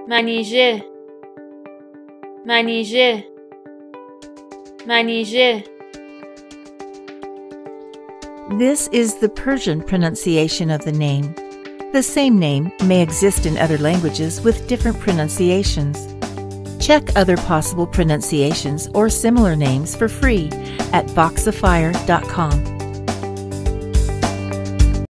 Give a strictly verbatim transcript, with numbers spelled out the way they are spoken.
منیژه منیژه منیژه. This is the Persian pronunciation of the name. The same name may exist in other languages with different pronunciations. Check other possible pronunciations or similar names for free at voxifier dot com.